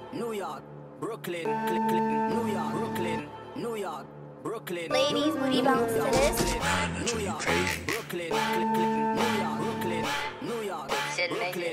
New York, Brooklyn, New York, Brooklyn, New York, Brooklyn. Ladies, would you bounce to this? New York, Brooklyn, New York, Brooklyn, New York, Brooklyn.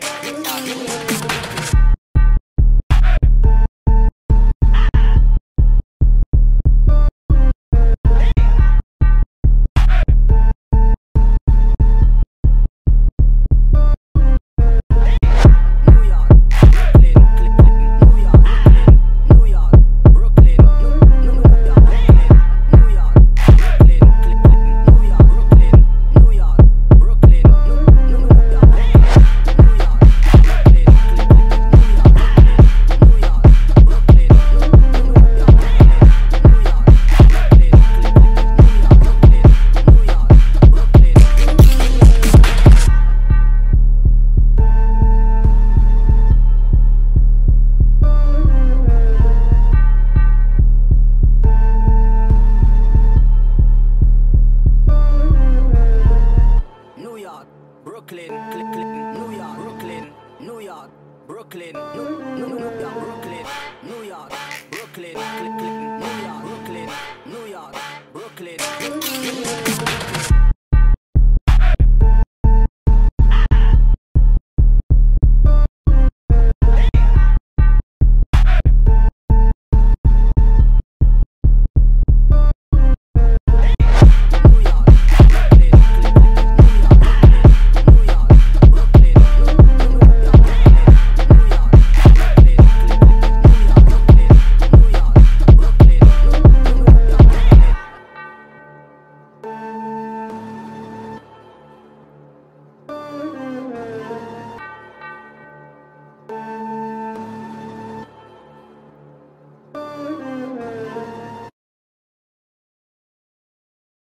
Brooklyn, New York, Brooklyn, New York, Brooklyn, New